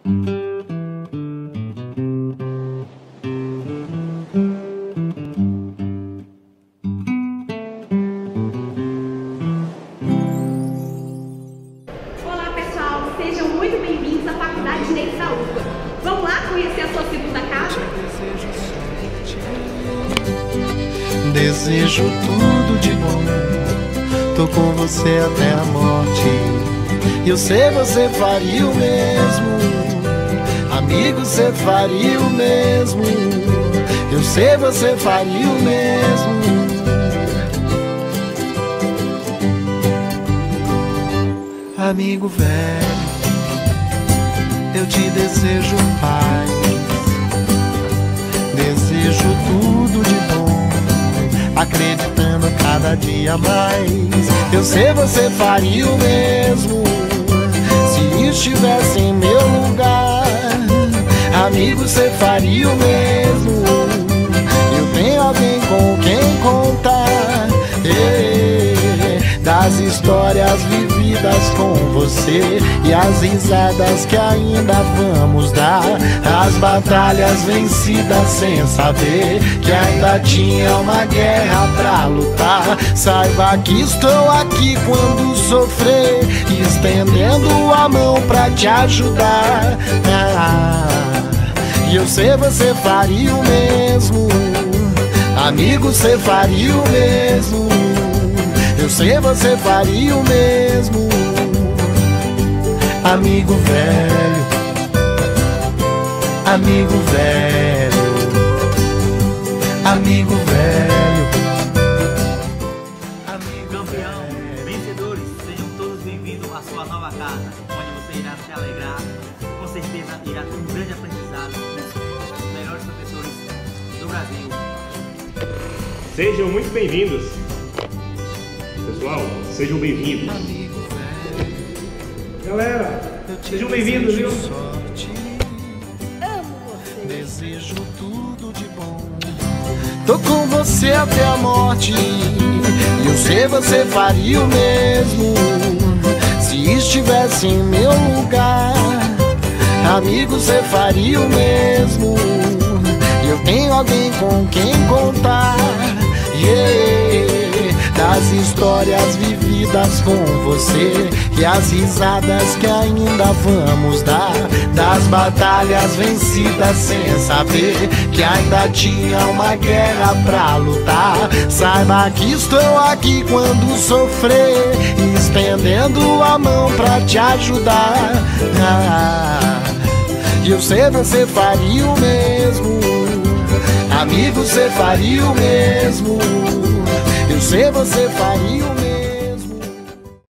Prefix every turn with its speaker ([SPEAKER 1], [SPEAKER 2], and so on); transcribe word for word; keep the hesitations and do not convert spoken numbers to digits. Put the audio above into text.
[SPEAKER 1] Olá pessoal, sejam muito bem-vindos à Faculdade de Direito da U F B A. Vamos lá conhecer a sua segunda casa?
[SPEAKER 2] Desejo tudo de bom, tô com você até a morte. Eu sei você faria o mesmo, amigo, você faria o mesmo. Eu sei você faria o mesmo. Amigo velho, eu te desejo paz, desejo tudo de bom, acreditando cada dia mais. Eu sei você faria o mesmo se estivesse em meu lugar. Amigo, você faria o mesmo. Eu tenho alguém com quem contar, eh, das histórias vividas com você e as risadas que ainda vamos dar, as batalhas vencidas sem saber que ainda tinha uma guerra pra lutar. Saiba que estou aqui quando sofrer, estendendo a mão pra te ajudar. Ah, e eu sei você faria o mesmo, amigo, você faria o mesmo. Eu sei você faria o mesmo. Amigo velho, amigo velho, amigo velho, amigo
[SPEAKER 3] Campeão,
[SPEAKER 2] velho.
[SPEAKER 3] vencedores, sejam todos bem-vindos à sua nova casa, onde você irá se alegrar, com certeza irá ter um grande aprendizado com os melhores professores do Brasil.
[SPEAKER 4] Sejam muito bem-vindos. Pessoal, sejam bem-vindos. Galera, sejam bem-vindos, viu?
[SPEAKER 2] Sorte. Desejo tudo de bom, tô com você até a morte. E eu sei você faria o mesmo se estivesse em meu lugar. Amigo, você faria o mesmo. E eu tenho alguém com quem contar, yeah, das histórias vividas com você e as risadas que ainda vamos dar, das batalhas vencidas sem saber que ainda tinha uma guerra pra lutar. Saiba que estou aqui quando sofrer, estendendo a mão pra te ajudar. Ah, e eu sei você faria o mesmo, amigo, você faria o mesmo. Eu sei você faria o mesmo.